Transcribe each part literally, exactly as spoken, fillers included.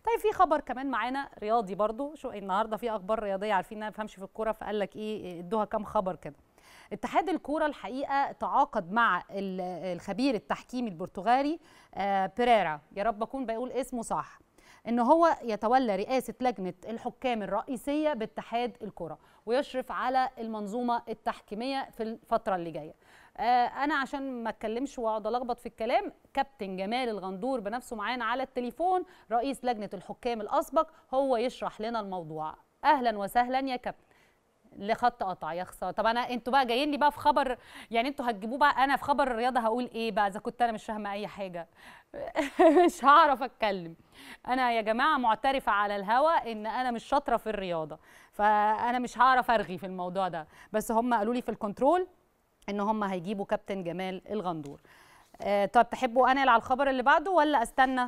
طيب في خبر كمان معانا رياضي برضو، شو النهارده في اخبار رياضيه، عارفين ان انا ما بفهمش في الكوره، فقال لك ايه ادوها كام خبر كده. اتحاد الكوره الحقيقه تعاقد مع الخبير التحكيمي البرتغالي بيريرا، يا رب اكون بقول اسمه صح، ان هو يتولى رئاسه لجنه الحكام الرئيسيه باتحاد الكره ويشرف على المنظومه التحكيميه في الفتره اللي جايه. انا عشان ما اتكلمش واقعد الخبط في الكلام، كابتن جمال الغندور بنفسه معانا على التليفون، رئيس لجنه الحكام الاسبق، هو يشرح لنا الموضوع. اهلا وسهلا يا كابتن. لخط قطع يا خساره. طب انا انتوا بقى جايين لي بقى في خبر، يعني انتوا هتجيبوه بقى، انا في خبر الرياضه هقول ايه بقى اذا كنت انا مش فاهمه اي حاجه؟ مش هعرف اتكلم. انا يا جماعه معترفه على الهوا ان انا مش شاطره في الرياضه، فانا مش هعرف ارغي في الموضوع ده، بس هم قالوا لي في الكنترول ان هم هيجيبوا كابتن جمال الغندور. آه طب تحبوا انقل على الخبر اللي بعده ولا استنى؟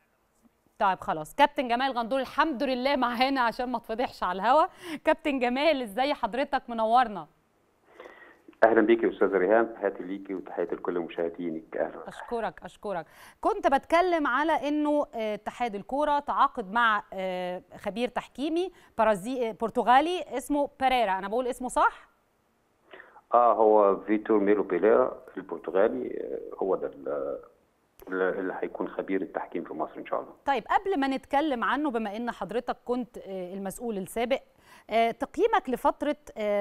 طيب خلاص، كابتن جمال الغندور الحمد لله معانا عشان ما تفضحش على الهوا. كابتن جمال ازاي حضرتك؟ منورنا. اهلا بيكي يا استاذه ريهام، تحياتي ليكي وتحياتي لكل مشاهدينك. اهلا. اشكرك اشكرك. كنت بتكلم على انه اتحاد الكوره تعاقد مع خبير تحكيمي برتغالي اسمه بيريرا، انا بقول اسمه صح؟ اه هو فيتور ميلو بيريرا البرتغالي، هو ده اللي هيكون خبير التحكيم في مصر ان شاء الله. طيب قبل ما نتكلم عنه، بما ان حضرتك كنت المسؤول السابق، تقييمك لفتره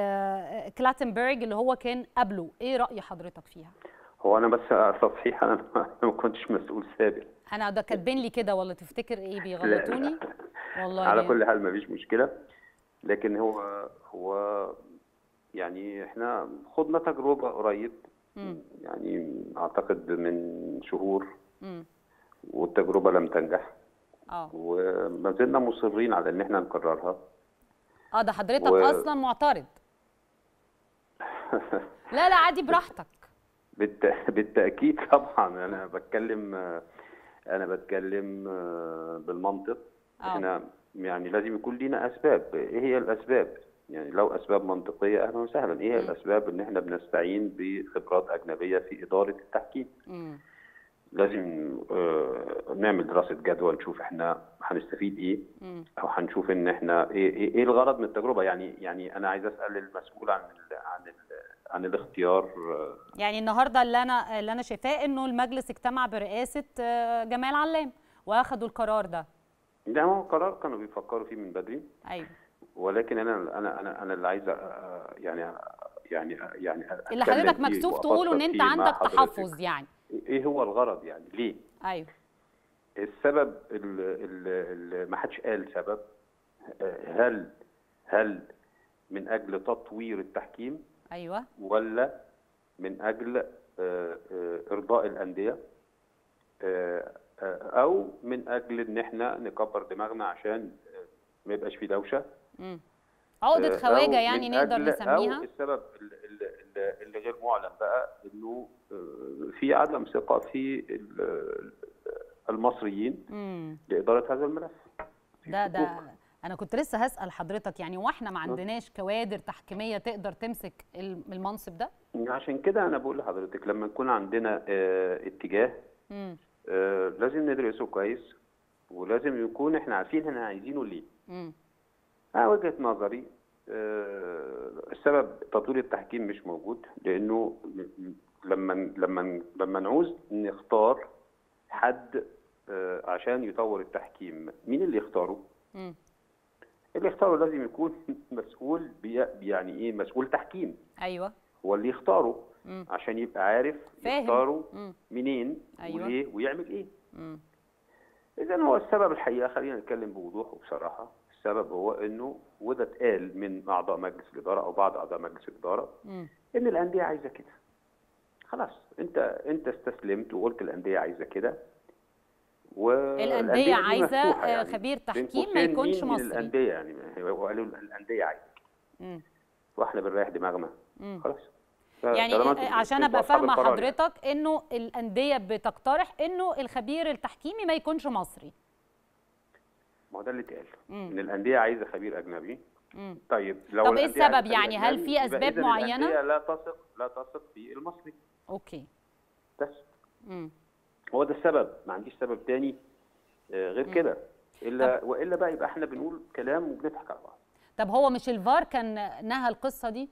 كلاتنبرج اللي هو كان قبله، ايه راي حضرتك فيها؟ هو انا بس تصحيح، انا ما كنتش مسؤول سابق. انا ده كاتبين لي كده، ولا تفتكر ايه بيغلطوني؟ والله على كل حال ما فيش مشكله، لكن هو هو يعني احنا خضنا تجربه قريب، م. يعني اعتقد من شهور، م. والتجربه لم تنجح. اه وما زلنا مصرين على ان احنا نكررها. اه ده حضرتك و... اصلا معترض؟ لا لا عادي براحتك. بالت... بالتاكيد طبعا، انا بتكلم انا بتكلم بالمنطق. أوه. احنا يعني لازم يكون لنا اسباب. ايه هي الاسباب؟ يعني لو اسباب منطقيه اهلا وسهلا. ايه هي الاسباب؟ ان احنا بنستعين بخبرات اجنبيه في اداره التحكيم. م. لازم آه نعمل دراسه جدوى، نشوف احنا هنستفيد ايه، م. او هنشوف ان احنا ايه ايه, إيه الغرض من التجربه. يعني يعني انا عايز اسال المسؤول عن ال عن ال عن الاختيار. يعني النهارده اللي انا اللي انا شايفاه انه المجلس اجتمع برئاسه جمال علام واخدوا القرار ده. ده هو قرار كانوا بيفكروا فيه من بدري. ايوه. ولكن انا انا انا انا اللي عايز يعني يعني يعني اللي حضرتك مكسوف تقوله ان انت عندك تحفظ يعني. ايه هو الغرض يعني؟ ليه؟ ايوه. السبب اللي ما حدش قال سبب. هل هل من اجل تطوير التحكيم؟ ايوه. ولا من اجل ارضاء الانديه، او من اجل ان احنا نكبر دماغنا عشان ما يبقاش في دوشه؟ امم عقده خواجه يعني نقدر نسميها. او السبب اللي, اللي غير معلن بقى انه في عدم ثقه في المصريين مم. لاداره هذا الملف. ده ده انا كنت لسه هسال حضرتك، يعني واحنا ما عندناش كوادر تحكيميه تقدر تمسك المنصب ده؟ عشان كده انا بقول لحضرتك لما يكون عندنا اه اتجاه اه لازم ندرسه كويس، ولازم يكون احنا عارفين احنا عايزينه ليه. امم اه وجهه نظري اه السبب تطوير التحكيم مش موجود، لانه لما لما لما نعوز نختار حد اه عشان يطور التحكيم، مين اللي يختاره؟ امم اللي يختاره لازم يكون مسؤول بي يعني ايه مسؤول تحكيم. ايوه. هو اللي يختاره مم. عشان يبقى عارف فاهم. يختاره مم. منين. أيوة. وليه ويعمل ايه. اذا هو السبب الحقيقه، خلينا نتكلم بوضوح وبصراحه، السبب هو انه وده اتقال من اعضاء مجلس الاداره او بعض اعضاء مجلس الاداره مم. ان الانديه عايزه كده. خلاص انت انت استسلمت وقلت الانديه عايزه كده، والانديه عايزه يعني خبير تحكيم ما يكونش مصري. الانديه يعني وقالوا الانديه عايزه كده، واحنا بنريح دماغنا. خلاص يعني عشان ابقى فاهمه حضرتك يعني. انه الانديه بتقترح انه الخبير التحكيمي ما يكونش مصري. ما هو ده اللي اتقال، ان الانديه عايزه خبير اجنبي. مم. طيب لو طب ايه السبب يعني؟ هل في اسباب معينه؟ الانديه لا تثق لا تثق في المصري. اوكي. بس امم هو ده السبب، ما عنديش سبب تاني غير كده. الا والا بقى يبقى احنا بنقول كلام وبنضحك على بعض. طب هو مش الفار كان نهى القصه دي؟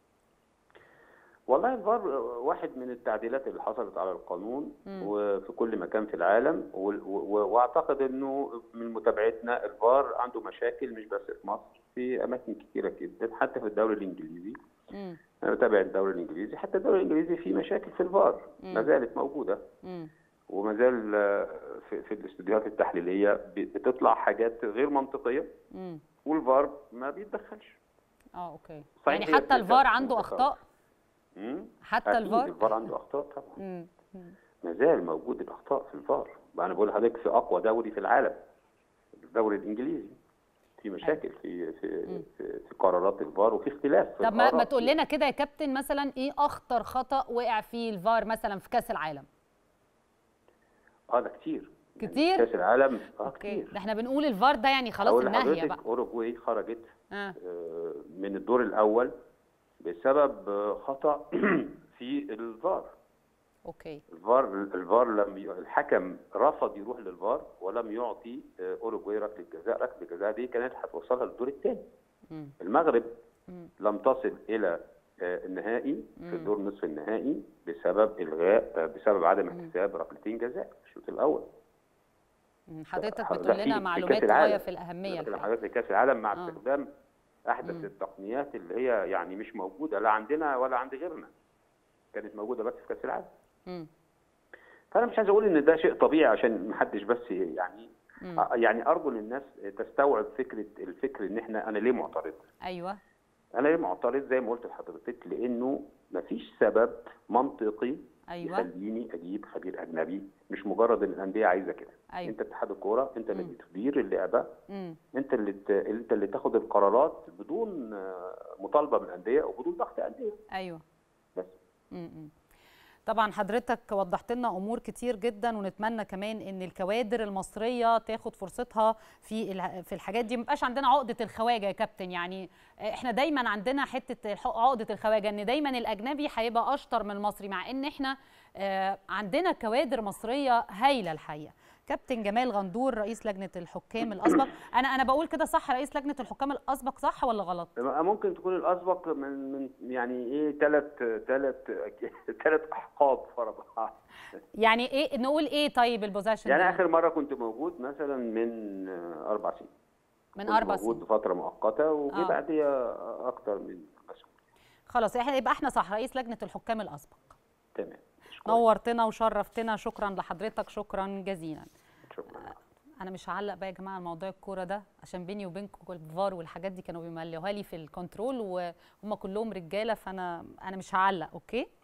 والله الفار واحد من التعديلات اللي حصلت على القانون م. وفي كل مكان في العالم، واعتقد انه من متابعتنا الفار عنده مشاكل مش بس في مصر، في اماكن كثيره جدا حتى في الدوري الانجليزي. م. انا بتابع الدوري الانجليزي، حتى الدوري الانجليزي فيه مشاكل في الفار ما زالت موجوده، م. وما زال في, في الاستوديوهات التحليليه بتطلع حاجات غير منطقيه، م. والفار ما بيتدخلش. اه اوكي، يعني حتى الفار عنده اخطاء؟ امم حتى الفار الفار عنده اخطاء طبعا. ما زال موجود الاخطاء في الفار. انا بقول لحضرتك في اقوى دوري في العالم الدوري الانجليزي في مشاكل في في في, في قرارات الفار وفي اختلاف في طب ما, ما تقول لنا كده يا كابتن مثلا ايه اخطر خطا وقع فيه الفار مثلا في كاس العالم؟ اه ده كتير كتير يعني كاس العالم اه أوكي. كتير. ده احنا بنقول الفار ده يعني خلاص النهايه بقى. اوروجواي خرجت آه. آه من الدور الاول بسبب خطأ في الفار. اوكي. الفار الفار لم ي... الحكم رفض يروح للفار ولم يعطي اوروجواي ركله جزاء، ركله الجزاء دي كانت هتوصلها للدور الثاني. المغرب مم. لم تصل الى النهائي في الدور نصف النهائي بسبب الغاء بسبب عدم احتساب ركلتين جزاء في الشوط الاول. حضرتك بتقول لنا معلومات غايه في الاهميه. حضرتك في كاس العالم مع آه. استخدام احدث مم. التقنيات اللي هي يعني مش موجوده لا عندنا ولا عند غيرنا، كانت موجوده بس في كاس العالم. مم. فانا مش عايز اقول ان ده شيء طبيعي عشان ما حدش بس يعني مم. يعني ارجو ان الناس تستوعب فكره الفكر ان احنا انا ليه معترض. ايوه انا ليه معترض زي ما قلت لحضرتك، لانه مفيش سبب منطقي أيوة. يخليني اجيب خبير اجنبي، مش مجرد ان الانديه عايزه كده. أيوة. انت اتحاد الكوره، انت اللي بتدير اللعبه، انت اللي ت... انت اللي تاخد القرارات بدون مطالبه من الانديه وبدون ضغط انديه. ايوه بس امم طبعا حضرتك وضحت لنا امور كتير جدا، ونتمنى كمان ان الكوادر المصريه تاخد فرصتها في في الحاجات دي، ما يبقاش عندنا عقده الخواجه يا كابتن. يعني احنا دايما عندنا حته عقده الخواجه ان دايما الاجنبي هيبقى اشطر من المصري، مع ان احنا عندنا كوادر مصريه هايله الحقيقه. كابتن جمال غندور رئيس لجنه الحكام الاسبق، انا انا بقول كده صح؟ رئيس لجنه الحكام الاسبق صح ولا غلط؟ ممكن تكون الاسبق من من يعني ايه ثلاث ثلاث ثلاث احقاب ورا بعض. يعني ايه نقول ايه طيب البوزيشن؟ يعني اخر مره كنت موجود مثلا من اربع سنين. من اربع سنين موجود فتره مؤقته وجي آه. بعديها اكتر من مسؤول. خلاص احنا يبقى احنا صح، رئيس لجنه الحكام الاسبق. تمام. نورتنا وشرفتنا، شكرا لحضرتك، شكرا جزيلا. شكرا. انا مش هعلق بقى يا جماعه على موضوع الكوره ده عشان بيني وبينكم الفار والحاجات دي كانوا بيملوها لي في الكنترول وهم كلهم رجاله، فانا انا مش هعلق. اوكي